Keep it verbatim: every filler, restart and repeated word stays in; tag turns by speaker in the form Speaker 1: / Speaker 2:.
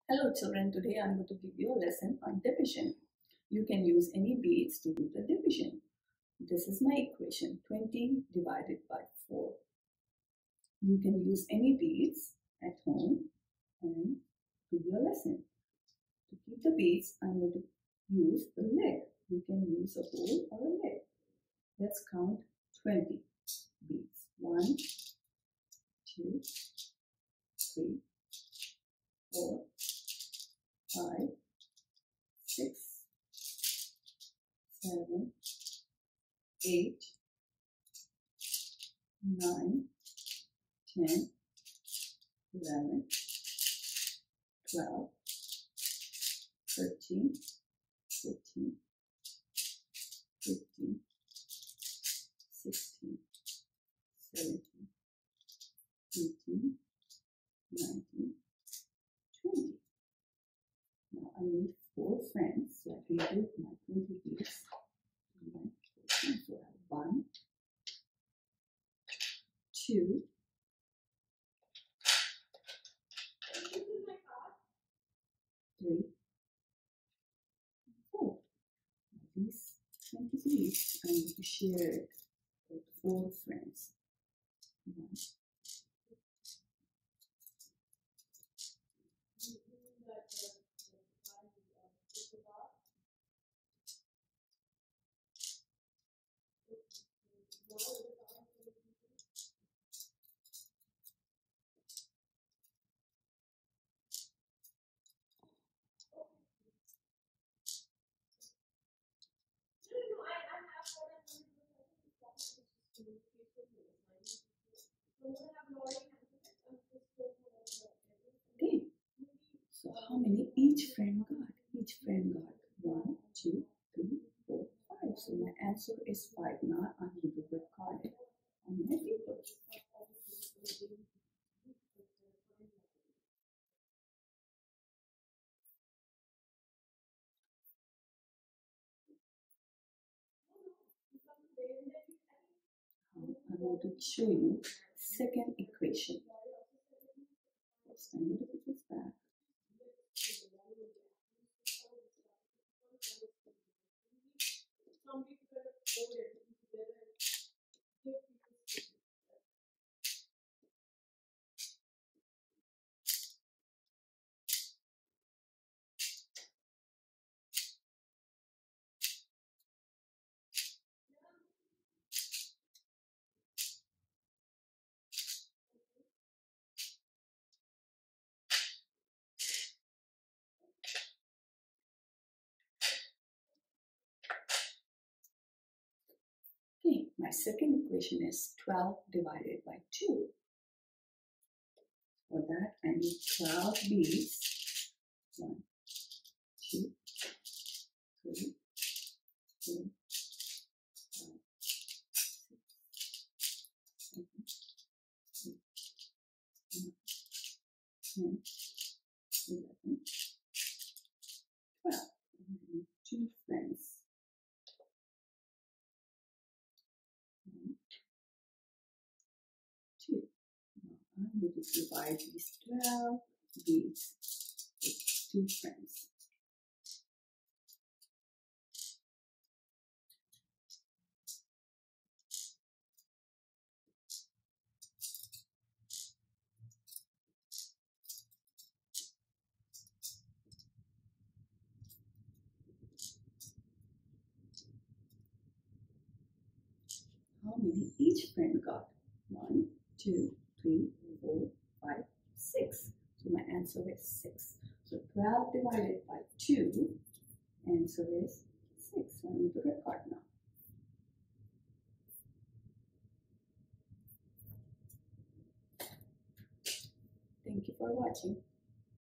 Speaker 1: Hello children, today I'm going to give you a lesson on division. You can use any beads to do the division. This is my equation, twenty divided by four. You can use any beads at home and do your lesson. To keep the beads, I'm going to use the leg. You can use a hole or a leg. Let's count twenty beads. one, two, three, four, five, six, seven, eight, nine, ten, eleven, twelve, thirteen, fourteen, fifteen, sixteen, seventeen, eighteen, nineteen, twenty. Now I need four friends, so I can group my twenty beads to my four friends. So I have one, two, three, four. Now these twenty beads I need to share it with four friends. One, okay, so how many each friend got? Each friend got one, two, three, four, five. So my answer is five. Now I'm going to record it on my paper. I'm going to show you second equation. First, I'm going to put this back. Okay, my second equation is twelve divided by two. For that, I need twelve beads. one, two, three, four, five, six, seven, eight, nine, ten, eleven, twelve. And I need two friends. One, two. Now I'm going to divide these twelve beads with two friends. How many each friend got? One, two, three, four, five, six. So my answer is six. So twelve divided by two, answer is six. So I need to record now. Thank you for watching.